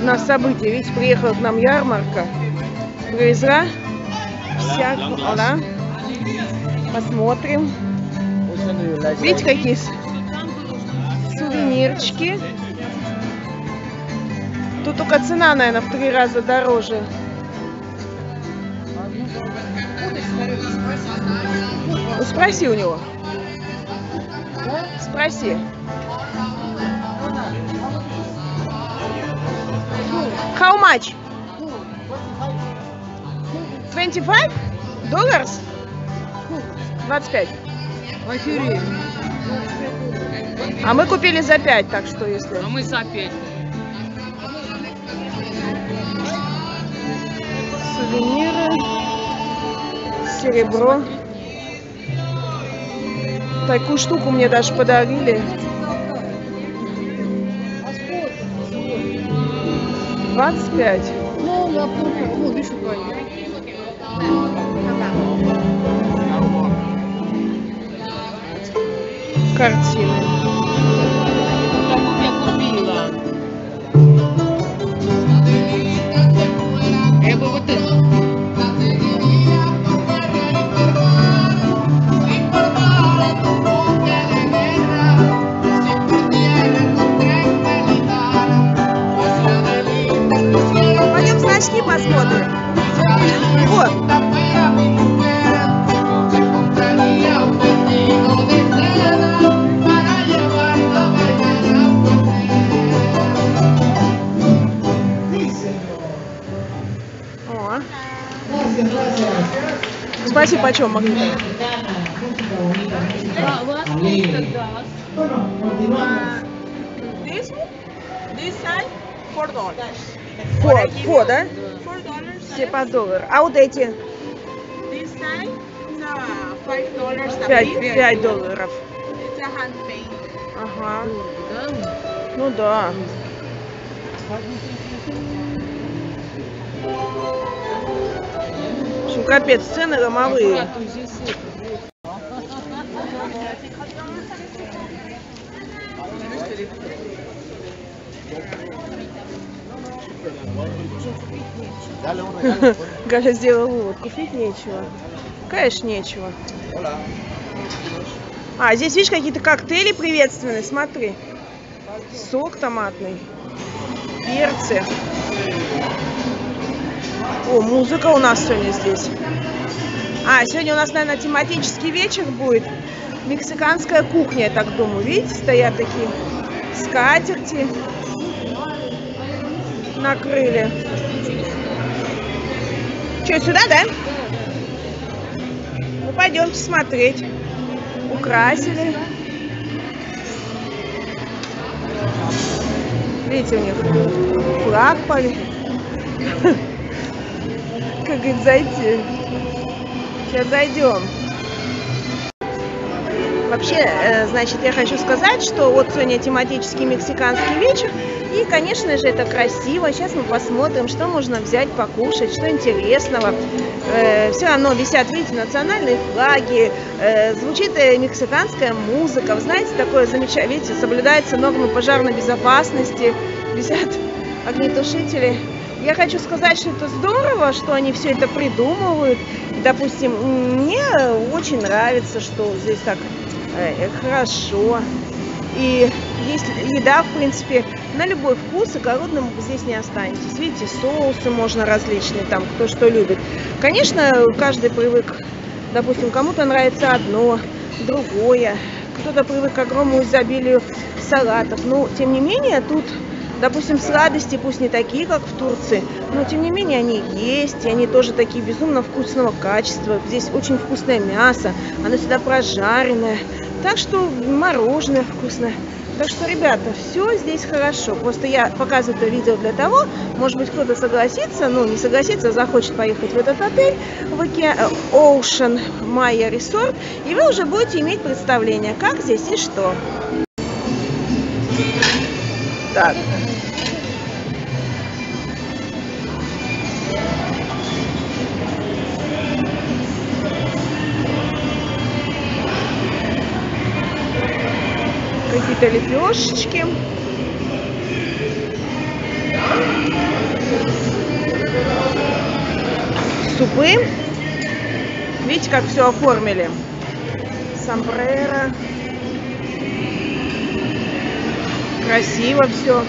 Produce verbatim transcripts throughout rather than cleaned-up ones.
на событие. Видите, приехала к нам ярмарка. Привезла всякую, да? Посмотрим. Видите, какие сувенирчики. Тут только цена, наверное, в три раза дороже. Ну, спроси у него. Спроси. How much? twenty-five dollars? двадцать пять. А мы купили за пять, так что если... А мы за пять. Сувениры. Серебро. Такую штуку мне даже подарили. двадцать пять. Картины. Я купила. Я бы вот это. Пойдем значки посмотрим. Вот. Спасибо, почем магнита? Фо, фо, да? Все по доллару. А вот эти? Пять, пять долларов. Ага. Ну да. В общем, капец, цены ломовые. Галя сделала вывод, купить нечего. Конечно, нечего. А, здесь, видишь, какие-то коктейли приветственные, смотри. Сок томатный. Перцы. О, музыка у нас сегодня здесь. А, сегодня у нас, наверное, тематический вечер будет. Мексиканская кухня, я так думаю. Видите, стоят такие скатерти. Накрыли. Что, сюда, да? Ну, пойдемте смотреть. Украсили. Видите, у них флаг повис. Как говорит, зайти. Сейчас зайдем. Вообще, значит, я хочу сказать, что вот сегодня тематический мексиканский вечер. И, конечно же, это красиво. Сейчас мы посмотрим, что можно взять, покушать, что интересного. Э, все равно висят, видите, национальные флаги, э, звучит мексиканская музыка. Вы знаете, такое замечательное, видите, соблюдаются нормы пожарной безопасности, висят огнетушители. Я хочу сказать, что это здорово, что они все это придумывают. Допустим, мне очень нравится, что здесь так э, хорошо. И есть еда, в принципе, на любой вкус, и голодным здесь не останетесь. Видите, соусы можно различные, там, кто что любит. Конечно, каждый привык, допустим, кому-то нравится одно, другое. Кто-то привык к огромному изобилию салатов. Но, тем не менее, тут, допустим, сладости, пусть не такие, как в Турции, но, тем не менее, они есть, и они тоже такие безумно вкусного качества. Здесь очень вкусное мясо, оно всегда прожаренное. Так что мороженое вкусное. Так что, ребята, все здесь хорошо. Просто я показываю это видео для того, может быть, кто-то согласится, ну, не согласится, а захочет поехать в этот отель, в Ocean Maya Resort, и вы уже будете иметь представление, как здесь и что. Так. Какие-то лепешечки. супы. Видите, как все оформили. Сомбреро. Красиво все.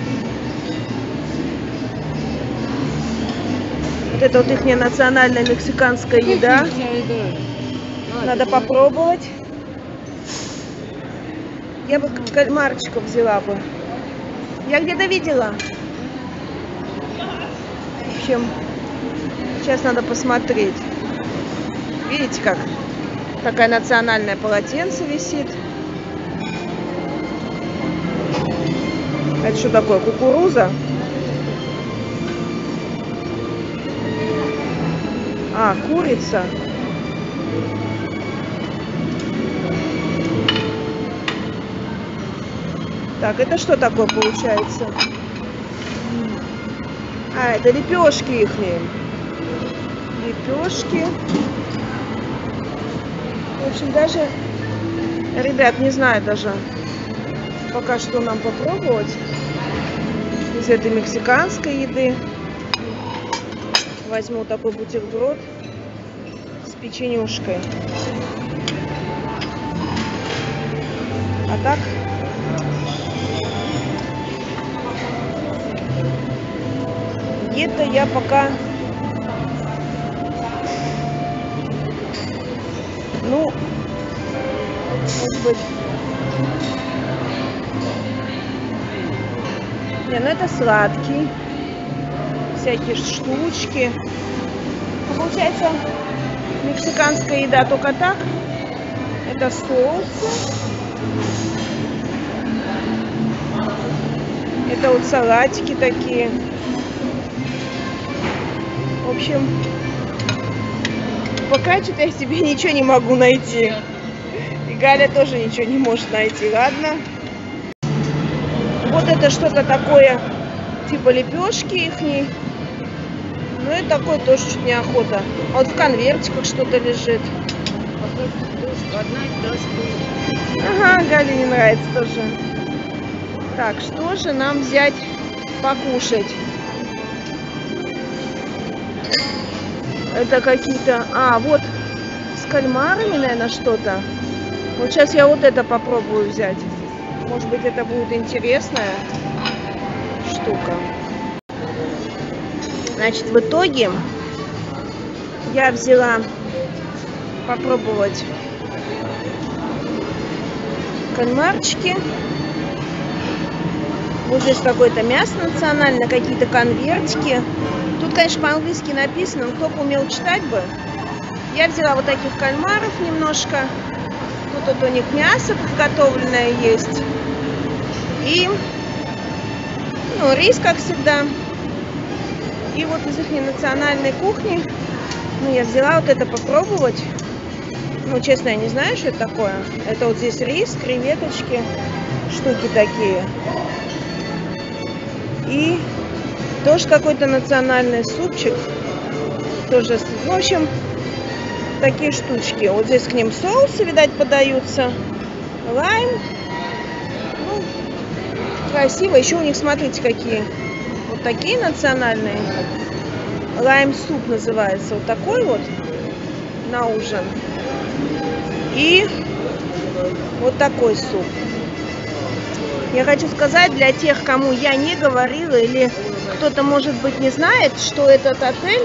Вот это вот их национальная мексиканская еда. Надо попробовать. Я бы кальмарчиков взяла бы. Я где-то видела. В общем, сейчас надо посмотреть. Видите, как такая национальное полотенце висит. Это что такое? Кукуруза? А, курица. Так, это что такое получается? А, это лепешки ихние. Лепешки. В общем, даже, ребят, не знаю даже пока что нам попробовать из этой мексиканской еды. Возьму такой бутерброд с печенюшкой. А так где-то я пока, ну, может быть, не, ну это сладкий, всякие штучки. Получается, мексиканская еда только так. Это соусы. Это вот салатики такие. В общем, пока что-то я себе ничего не могу найти. И Галя тоже ничего не может найти. Ладно. Вот это что-то такое, типа лепешки ихней. Ну и такой тоже чуть неохота. А вот в конвертиках что-то лежит. Ага, Гале не нравится тоже. Так, что же нам взять покушать? Это какие-то... А, вот с кальмарами, наверное, что-то. Вот сейчас я вот это попробую взять. Может быть, это будет интересная штука. Значит, в итоге я взяла попробовать кальмарчики. Вот здесь какое-то мясо национальное, какие-то конвертики. Тут, конечно, по-английски написано, но кто бы умел читать бы. Я взяла вот таких кальмаров немножко. Тут вот у них мясо приготовленное есть. И, ну, рис, как всегда. И вот из их национальной кухни, ну, я взяла вот это попробовать. Ну, честно, я не знаю, что это такое. Это вот здесь рис, креветочки, штуки такие. И тоже какой-то национальный супчик. Тоже, в общем, такие штучки. Вот здесь к ним соусы, видать, подаются. Лайм. Ну, красиво. Еще у них, смотрите, какие. Вот такие национальные. Лайм-суп называется. Вот такой вот на ужин. И вот такой суп. Я хочу сказать для тех, кому я не говорила, или кто-то, может быть, не знает, что этот отель...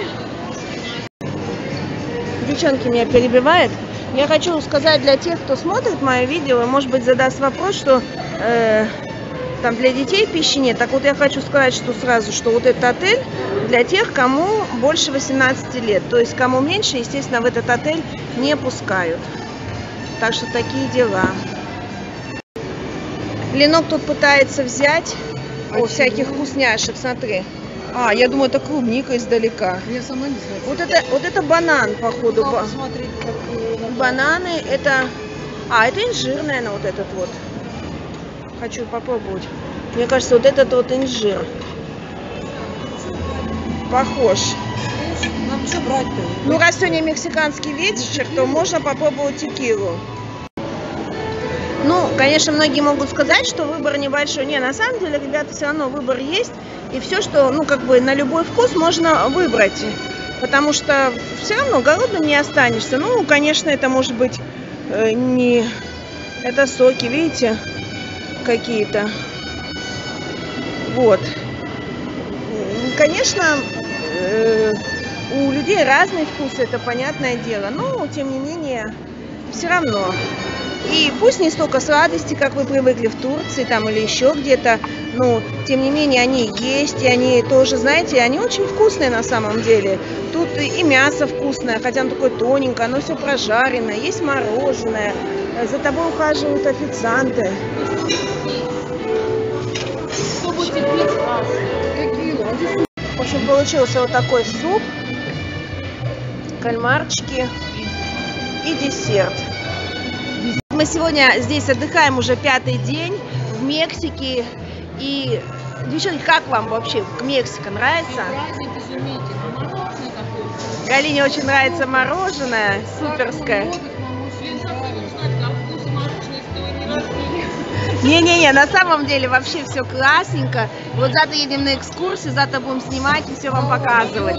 Девчонки меня перебивают. Я хочу сказать для тех, кто смотрит мое видео, и, может быть, задаст вопрос, что э, там для детей пищи нет. Так вот, я хочу сказать, что сразу, что вот этот отель для тех, кому больше восемнадцати лет. То есть, кому меньше, естественно, в этот отель не пускают. Так что такие дела. Ленок тут пытается взять а о, всяких вкусняшек, смотри. А, я думаю, это клубника издалека. Я сама не знаю. Вот это, вот это банан, походу. Ну, посмотреть, как... Бананы, это... А, это инжир, наверное, вот этот вот. Хочу попробовать. Мне кажется, вот этот вот инжир. Похож. Нам что брать-то? Ну, раз сегодня мексиканский вечер, то можно попробовать текилу. Ну, конечно, многие могут сказать, что выбор небольшой. Не, на самом деле, ребята, все равно выбор есть. И все, что, ну, как бы на любой вкус можно выбрать. потому что все равно голодным не останешься. Ну, конечно, это может быть э, не... Это соки, видите, какие-то. Вот. Конечно, э, у людей разный вкус, это понятное дело, но, тем не менее, все равно. И пусть не столько сладости, как вы привыкли в Турции там или еще где-то, но, тем не менее, они есть, и они тоже, знаете, они очень вкусные на самом деле. Тут и мясо вкусное, хотя оно такое тоненькое, оно все прожаренное, есть мороженое, за тобой ухаживают официанты. В общем, получился вот такой суп, кальмарчики и десерт. Мы сегодня здесь отдыхаем уже пятый день в Мексике. И, девчонки, как вам вообще Мексика нравится? Галине очень нравится мороженое, суперское. Не-не-не, на самом деле вообще все классненько. Вот завтра едем на экскурсию, завтра будем снимать и все вам показывать.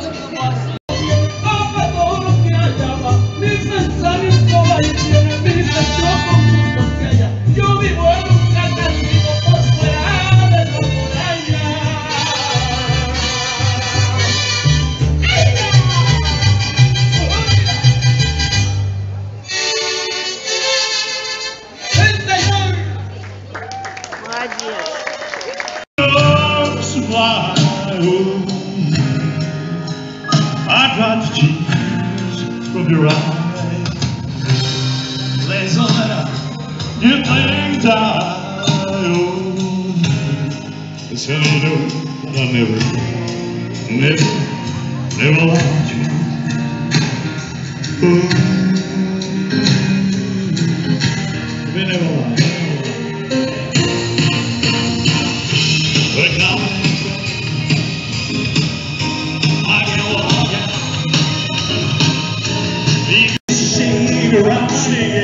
I dropped the tears from your eyes. There's a letter, you think I owe. It's how you know that I never, never, never liked you. Oh, we never liked you. But now around